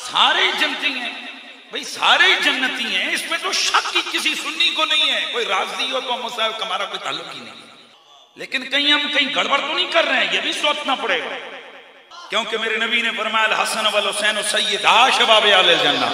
सारे ही जन्नती हैं भाई, सारे ही जन्नती हैं, इसमें तो शक ही किसी सुन्नी को नहीं है। कोई राजी हो तो हम उससे हमारा कोई ताल्लुक ही नहीं, लेकिन कहीं हम कहीं गड़बड़ तो नहीं कर रहे हैं, ये भी सोचना पड़ेगा। क्योंकि मेरे नबी ने फरमाया हसन वल हुसैन सय्यदा शबाब अहल जन्नह।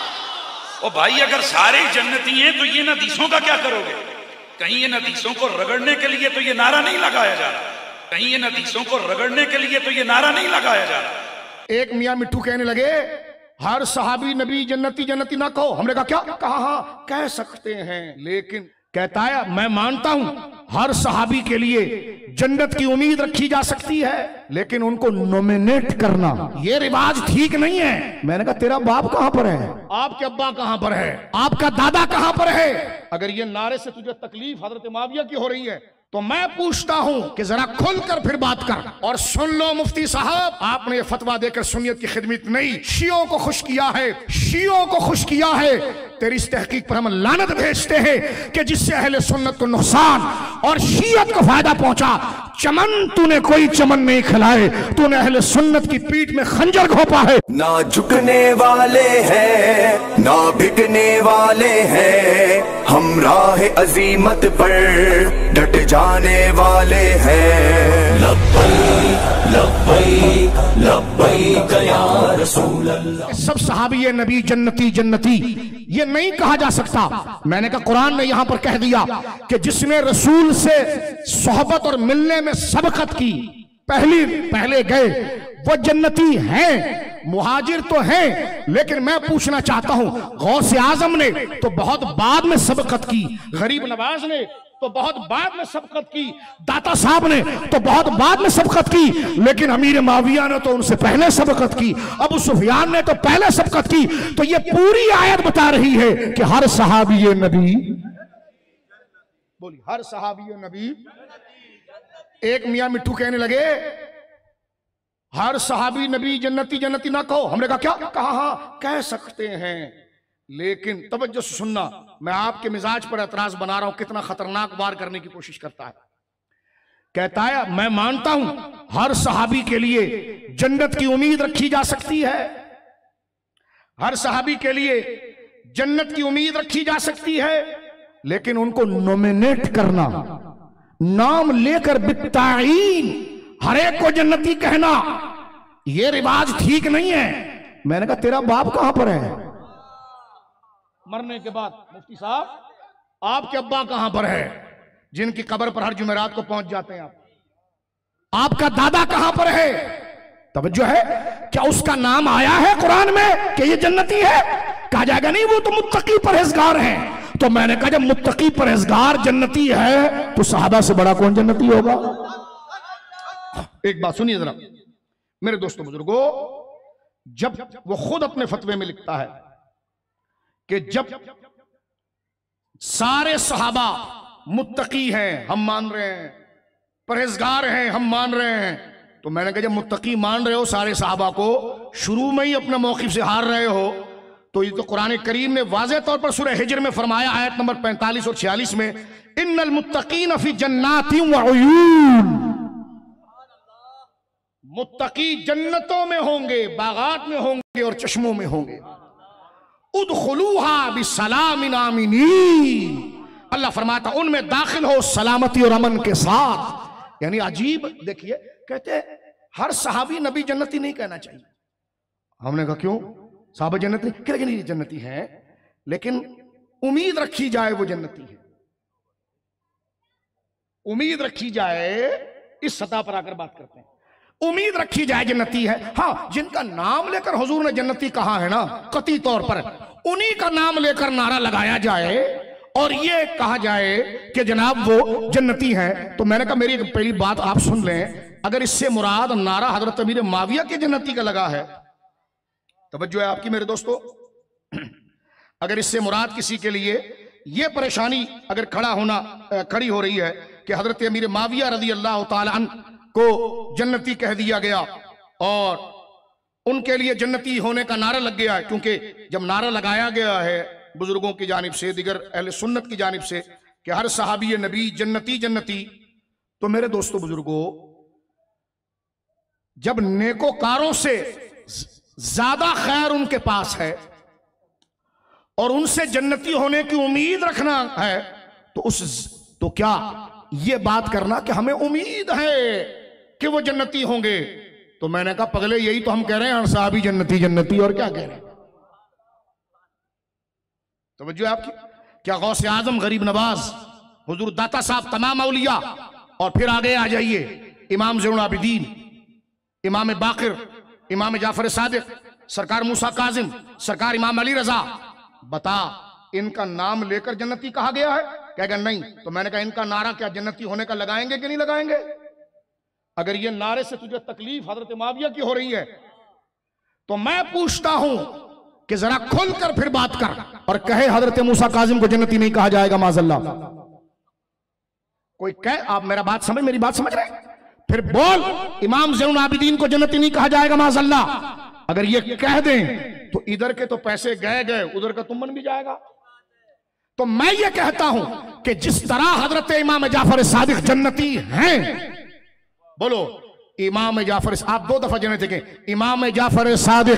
ओ भाई अगर सारे ही जन्नती हैं तो ये हदीसों का क्या करोगे? कहीं इन हदीसों को रगड़ने के लिए तो ये नारा नहीं लगाया जा रहा, कहीं इन हदीसों को रगड़ने के लिए तो ये नारा नहीं लगाया जा रहा। एक मियां मिट्ठू कहने लगे हर सहाबी नबी जन्नती जन्नती ना कहो। हमने कहा क्या? कहा हाँ कह सकते हैं, लेकिन कहता है मैं मानता हूं हर सहाबी के लिए जन्नत की उम्मीद रखी जा सकती है, लेकिन उनको नॉमिनेट करना ये रिवाज ठीक नहीं है। मैंने कहा तेरा बाप कहां पर है? आपके अब्बा कहां पर है? आपका दादा कहां पर है? अगर ये नारे से तुझे तकलीफ हजरत माविया की हो रही है तो मैं पूछता हूं कि जरा खुलकर फिर बात कर। और सुन लो मुफ्ती साहब, आपने ये फतवा देकर सुन्नियत की खिदमत नहीं शियों को खुश किया है, शियों को खुश किया है। तेरी इस तहकीक पर हम लानत भेजते हैं कि जिससे अहले सुन्नत को नुकसान और शियत को फायदा पहुंचा। चमन तूने कोई चमन नहीं खिलाए, तूने अहले सुन्नत की पीठ में खंजर घोंपा है। ना झुकने वाले हैं ना बिकने वाले हैं, हम राह अजीमत पर डट जाने वाले हैं। लब्बैक लब्बैक लब्बैक या रसूल अल्लाह। सब सहाबी नबी जन्नती जन्नती ये नहीं कहा जा सकता। मैंने कहा कुरान ने यहां पर कह दिया कि जिसने रसूल से सोहबत और मिलने में सबकत की, पहले गए वो जन्नती हैं। मुहाजिर तो हैं, लेकिन मैं पूछना चाहता हूं गौसे आजम ने तो बहुत बाद में सबकत की, गरीब नवाज ने तो बहुत बाद में सबकत की, दाता साहब ने तो बहुत बाद में सबकत की, लेकिन अमीर माविया ने तो उनसे पहले सबकत की, अबू सुफियान ने तो पहले सबकत की। तो ये पूरी आयत बता रही है कि हर सहाबी नबी, बोली हर सहाबी नबी। एक मियां मिट्ठू कहने लगे हर सहाबी नबी जन्नती जन्नती ना कहो। हमने कहा क्या? कहा हाँ कह सकते हैं, लेकिन तवज्जो से सुनना, मैं आपके मिजाज पर एतराज बना रहा हूं, कितना खतरनाक वार करने की कोशिश करता है। कहता है मैं मानता हूं हर सहाबी के लिए जन्नत की उम्मीद रखी जा सकती है, हर सहाबी के लिए जन्नत की उम्मीद रखी जा सकती है, लेकिन उनको नॉमिनेट करना, नाम लेकर बित्ताईन हर एक को जन्नती कहना यह रिवाज ठीक नहीं है। मैंने कहा तेरा बाप कहां पर है? मरने के बाद मुफ्ती साहब आपके अब्बा कहां पर है जिनकी कब्र पर हर जुमेरात को पहुंच जाते हैं आप? आपका दादा कहां पर है? तवज्जो है, क्या उसका नाम आया है कुरान में कि ये जन्नती है? कहा जाएगा नहीं वो तो मुत्तकी परहेजगार हैं। तो मैंने कहा जब मुत्तकी परहेजगार जन्नती है तो सहाबा से बड़ा कौन जन्नती होगा? एक बात सुनिए जरा मेरे दोस्तों बुजुर्गों, जब वो खुद अपने फतवे में लिखता है कि जब सारे सहाबा मुत्तकी हैं हम मान रहे हैं, परहेजगार हैं हम मान रहे हैं, तो मैंने कहा जब मुत्तकी मान रहे हो सारे सहाबा को, शुरू में ही अपने मौक़िफ़ से हार रहे हो, तो ये तो कुरान करीम ने वाज़ेह तौर पर सूरह हिज्र में फरमाया आयत नंबर 45 और 46 में, इन्नल मुत्तकीन फी जन्नातिन व उयून, मुत्तकी जन्नतों में होंगे, बागात में होंगे और चश्मों में होंगे। उदखुलूहा बिसलामिन आमिनीन, अल्लाह फरमाता उनमें दाखिल हो सलामती और अमन के साथ। यानी अजीब देखिए, कहते हर सहाबी नबी जन्नती नहीं कहना चाहिए। हमने कहा क्यों? सहाबा जन्नती नहीं, जन्नती है, लेकिन उम्मीद रखी जाए वो जन्नती है, उम्मीद रखी जाए, इस सतह पर आकर बात करते हैं। उम्मीद रखी जाए जन्नती है। हाँ, जिनका नाम लेकर हुजूर ने जन्नती कहा है ना, कतई तौर पर उन्हीं का नाम लेकर नारा लगाया जाए और ये कहा जाए कि जनाब वो जन्नती है, तो मैंने कहा मेरी पहली बात आप सुन लें, अगर इससे मुराद नारा हजरत अमीर माविया के जन्नती का लगा है, तवज्जो है आपकी मेरे दोस्तों, अगर इससे मुराद किसी के लिए ये परेशानी अगर खड़ी हो रही है कि हजरत अमीर माविया रज़ी अल्लाह ताला अन्हु को जन्नती कह दिया गया और उनके लिए जन्नती होने का नारा लग गया है, क्योंकि जब नारा लगाया गया है बुजुर्गों की जानिब से, दिगर अहले सुन्नत की जानिब से कि हर सहाबी नबी जन्नती जन्नती, तो मेरे दोस्तों बुजुर्गों, जब नेकोकारों से ज्यादा खैर उनके पास है और उनसे जन्नती होने की उम्मीद रखना है, तो क्या ये बात करना कि हमें उम्मीद है कि वो जन्नती होंगे। तो मैंने कहा पगले यही तो हम कह रहे हैं, साहबी जन्नती जन्नती, और क्या कह रहे हैं। तो वजह आपकी क्या गौसे आजम गरीब नवाज हुजूर दाता साहब तमाम औलिया, और फिर आगे आ जाइए इमाम ज़ैनुल आबिदीन, इमाम बाकिर, इमाम जाफर सादिक, सरकार मूसा काजिम, सरकार इमाम अली रजा। बता इनका नाम लेकर जन्नती कहा गया है? कहेगा नहीं। तो मैंने कहा इनका नारा क्या जन्नती होने का लगाएंगे कि नहीं लगाएंगे? अगर ये नारे से तुझे तकलीफ हजरत मुआविया की हो रही है तो मैं पूछता हूं कि जरा खुलकर फिर बात कर और कहे हजरत मूसा काजिम को जन्नती नहीं कहा जाएगा माज़अल्लाह। कोई कहे, आप मेरी बात समझ रहे? फिर बोल इमाम ज़ैनुल आबिदीन को जन्नती नहीं कहा जाएगा माज़अल्लाह। अगर ये कह दें तो इधर के तो पैसे गए, उधर का तुम बन भी जाएगा। तो मैं ये कहता हूं कि जिस तरह हजरत इमाम जाफर सादिक जन्नती हैं, बोलो इमाम जाफर, आप 2 दफा जन्नत देखें, इमाम जाफर सादिक,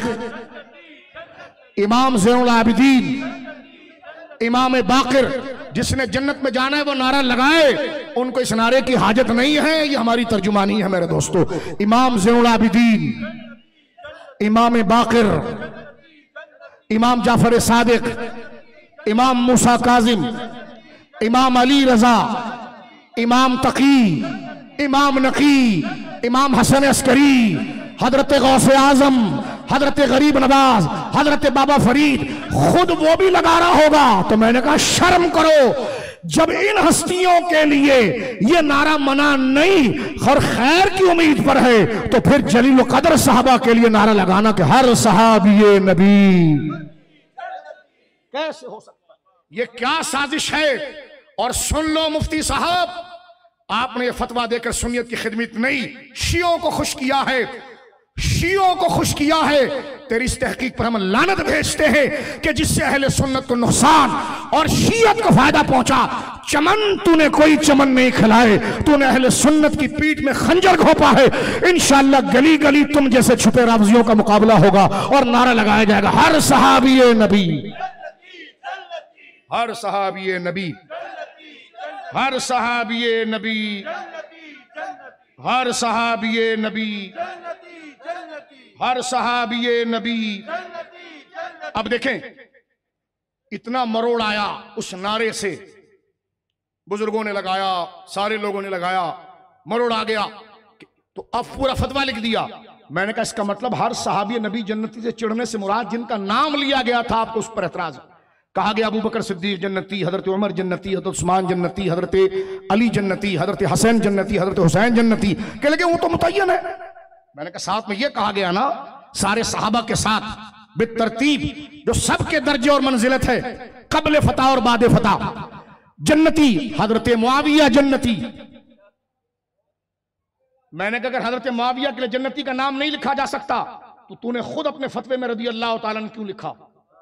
इमाम ज़ैनुल आबिदीन, इमाम बाकिर, जिसने जन्नत में जाना है वो नारा लगाए। उनको इस नारे की हाजत नहीं है, ये हमारी तर्जुमानी है मेरे दोस्तों। इमाम ज़ैनुल आबिदीन, इमाम बाकिर, इमाम जाफर सादिक, इमाम मूसा काजिम, इमाम अली रजा, इमाम तकी, इमाम नकी, इमाम हसन अस्करी, हजरत गौसे आजम, हजरत गरीब नवाज, हजरत बाबा फरीद, खुद वो भी लगा रहा होगा। तो मैंने कहा शर्म करो, जब इन हस्तियों के लिए ये नारा मना नहीं और खैर की उम्मीद पर है, तो फिर जलील कदर साहबा के लिए नारा लगाना कि हर सहाबी नबी कैसे हो सकता है? ये क्या साजिश है? और सुन लो मुफ्ती साहब, आपने ये फतवा देकर सुन्नियत की खिदमत नहीं, शियों को खुश किया है, शियों को खुश किया है। तेरी इस तहकीक पर हम लानत भेजते हैं कि जिससे अहले सुन्नत को नुकसान और शियत को फायदा पहुंचा। चमन तूने कोई चमन नहीं खिलाए, तूने अहले सुन्नत की पीठ में खंजर घोंपा है। इंशाअल्लाह गली गली तुम जैसे छुपे रावजियों का मुकाबला होगा और नारा लगाया जाएगा हर सहाबी नबी, हर सहाबी नबी, हर सहाबी नबी, हर सहाबी नबी, हर सहाबी नबी। अब देखें इतना मरोड़ आया उस नारे से, बुजुर्गों ने लगाया, सारे लोगों ने लगाया, मरोड़ आ गया, तो अब पूरा फतवा लिख दिया। मैंने कहा इसका मतलब हर सहाबी नबी जन्नती से चिढ़ने से मुराद जिनका नाम लिया गया था, आपको उस पर एतराज। कहा गया अबू बकर सिद्दीक जन्नती, हजरत उमर जन्नती, हजरत उस्मान जन्नती, हजरत अली जन्नती, हजरत हसन जन्नती, हजरत हुसैन जन्नती। कह लगे वो तो मुतय्यन है। मैंने कहा साथ में ये कहा गया ना सारे सहाबा के साथ बितरतीब जो सबके दर्जे और मंजिलत है, कबल फतह और बाद फतह जन्नती, हजरत मुआविया जन्नती। मैंने कहा अगर हजरत मुआविया के लिए जन्नती का नाम नहीं लिखा जा सकता तो तूने खुद अपने फतवे में रदी अल्लाह तआला अन्हु क्यों लिखा?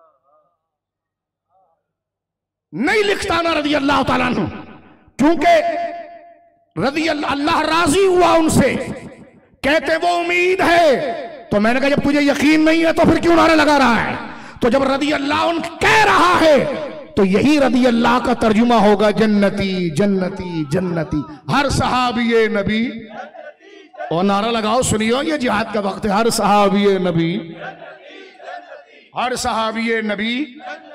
नहीं लिखता ना रदी अल्लाह तआला अन्हु, क्योंकि रदी अल्लाह राजी हुआ उनसे, कहते वो उम्मीद है। तो मैंने कहा जब तुझे यकीन नहीं है तो फिर क्यों नारा लगा रहा है? तो जब रदी अल्लाह उन कह रहा है तो यही रदी अल्लाह का तर्जुमा होगा जन्नती जन्नती जन्नती, हर सहाबी नबी। और नारा लगाओ, सुनियो ये जिहाद का वक्त है, हर सहाबी नबी, हर सहाबी नबी।